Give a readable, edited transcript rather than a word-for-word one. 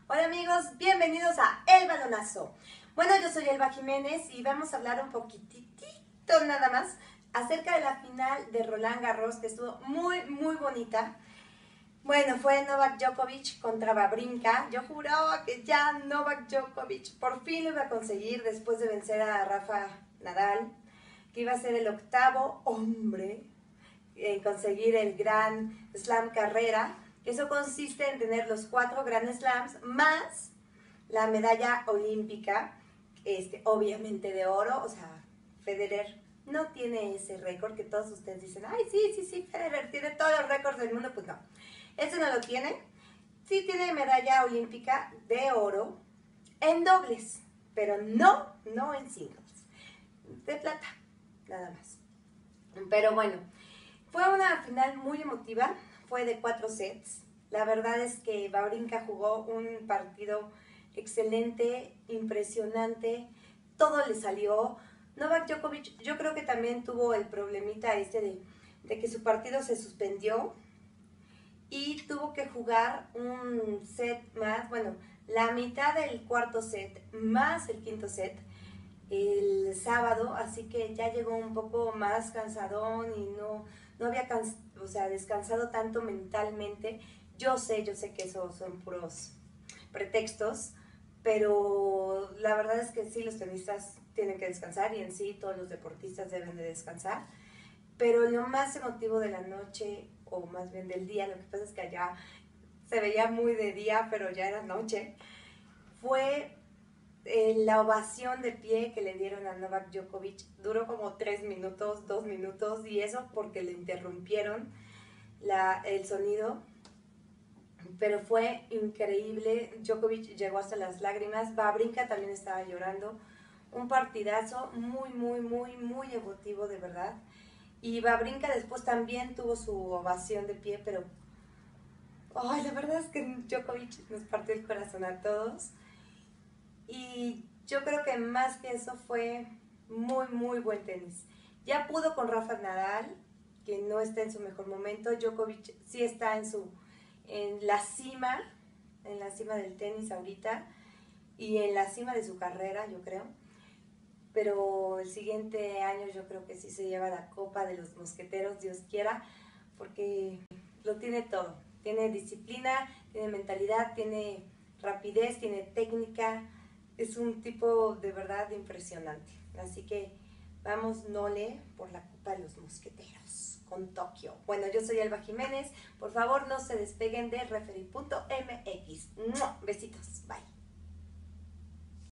Hola amigos, bienvenidos a El Balonazo. Bueno, yo soy Elba Jiménez y vamos a hablar un poquitito nada más acerca de la final de Roland Garros, que estuvo muy bonita. Bueno, fue Novak Djokovic contra Wawrinka. Yo juraba que ya Novak Djokovic por fin lo iba a conseguir después de vencer a Rafa Nadal, que iba a ser el octavo hombre en conseguir el Grand Slam carrera. Eso consiste en tener los 4 Grand Slams más la medalla olímpica, obviamente de oro. O sea, Federer no tiene ese récord que todos ustedes dicen, ay, sí, Federer tiene todos los récords del mundo. Pues no, ese no lo tiene. Sí tiene medalla olímpica de oro en dobles, pero no en singles, de plata, nada más. Pero bueno, fue una final muy emotiva, fue de 4 sets. La verdad es que Wawrinka jugó un partido excelente, impresionante, todo le salió. Novak Djokovic, yo creo que también tuvo el problemita de que su partido se suspendió y tuvo que jugar un set más, bueno, la mitad del cuarto set más el quinto set el sábado, así que ya llegó un poco más cansadón y no había descansado tanto mentalmente. Yo sé que esos son puros pretextos, pero la verdad es que sí, los tenistas tienen que descansar y en sí todos los deportistas deben de descansar. Pero lo más emotivo de la noche, o más bien del día, lo que pasa es que allá se veía muy de día, pero ya era noche, fue la ovación de pie que le dieron a Novak Djokovic. Duró como 3 minutos, 2 minutos, y eso porque le interrumpieron el sonido, pero fue increíble. Djokovic llegó hasta las lágrimas. Wawrinka también estaba llorando. Un partidazo muy emotivo, de verdad. Y Wawrinka después también tuvo su ovación de pie, pero ay, la verdad es que Djokovic nos partió el corazón a todos. Y yo creo que más que eso fue muy buen tenis. Ya pudo con Rafa Nadal, que no está en su mejor momento. Djokovic sí está en la cima del tenis ahorita y en la cima de su carrera, yo creo. Pero el siguiente año yo creo que sí se lleva la copa de los mosqueteros, Dios quiera, porque lo tiene todo. Tiene disciplina, tiene mentalidad, tiene rapidez, tiene técnica. Es un tipo de verdad impresionante. Así que vamos, Nole, por la copa de los mosqueteros con Tokio. Bueno, yo soy Elba Jiménez. Por favor, no se despeguen de Referee.mx. Besitos.